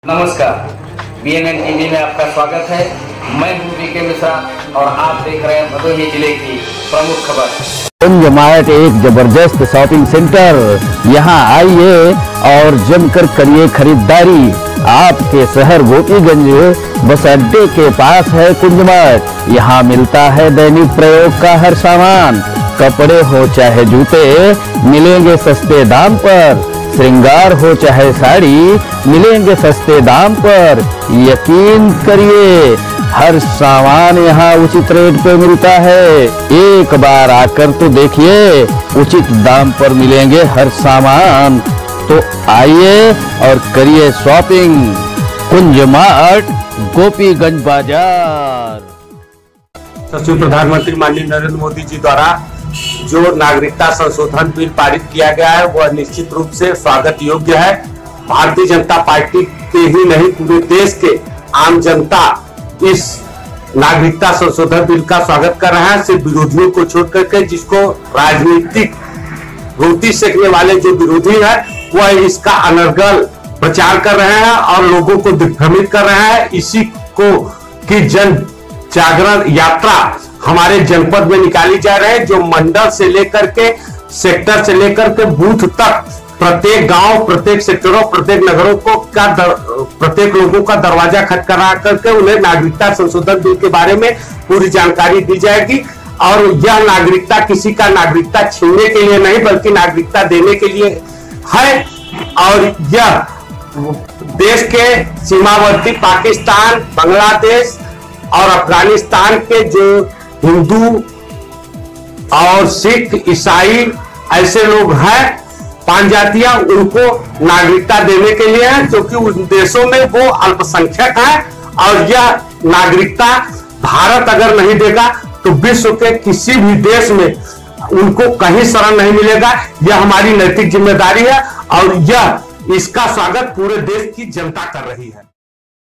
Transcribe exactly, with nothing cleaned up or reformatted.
नमस्कार, B N N TV में आपका स्वागत है। मैं हूं बी के मिश्रा और आप देख रहे हैं भदोही जिले की प्रमुख खबर। कुंज मार्ट एक जबरदस्त शॉपिंग सेंटर। यहाँ आइए और जमकर करिए खरीदारी। आपके शहर गोपीगंज बस अड्डे के पास है कुंज मार्ट। यहाँ मिलता है दैनिक प्रयोग का हर सामान। कपड़े हो चाहे जूते मिलेंगे सस्ते दाम पर। श्रृंगार हो चाहे साड़ी मिलेंगे सस्ते दाम पर। यकीन करिए हर सामान यहाँ उचित रेट पे मिलता है। एक बार आकर तो देखिए, उचित दाम पर मिलेंगे हर सामान। तो आइए और करिए शॉपिंग। कुंज मार्ट, गोपीगंज बाजार। सचिव प्रधानमंत्री माननीय नरेंद्र मोदी जी द्वारा जो नागरिकता संशोधन बिल पारित किया गया है वह निश्चित रूप से स्वागत योग्य है। भारतीय जनता पार्टी के ही नहीं पूरे देश के आम जनता इस नागरिकता संशोधन बिल का स्वागत कर रहा है। सिर्फ विरोधियों को छोड़ करके, जिसको राजनीतिक रोटी सेकने वाले जो विरोधी है वह इसका अनर्गल प्रचार कर रहे हैं और लोगों को दिग्भ्रमित कर रहे हैं। इसी को की जन जागरण यात्रा हमारे जनपद में निकाली जा रही है, जो मंडल से लेकर के सेक्टर से लेकर के बूथ तक प्रत्येक गांव, प्रत्येक सेक्टरों, प्रत्येक नगरों को का दर, प्रत्येक लोगों का दरवाजा खटखटा करके उन्हें नागरिकता संशोधन बिल के बारे में पूरी जानकारी दी जाएगी। और यह नागरिकता किसी का नागरिकता छीनने के लिए नहीं बल्कि नागरिकता देने के लिए है। और यह देश के सीमावर्ती पाकिस्तान, बांग्लादेश और अफगानिस्तान के जो हिंदू और सिख, ईसाई ऐसे लोग हैं, पांच जातियां, उनको नागरिकता देने के लिए है, क्योंकि उन देशों में वो अल्पसंख्यक है। और यह नागरिकता भारत अगर नहीं देगा तो विश्व के किसी भी देश में उनको कहीं शरण नहीं मिलेगा। यह हमारी नैतिक जिम्मेदारी है और यह इसका स्वागत पूरे देश की जनता कर रही है।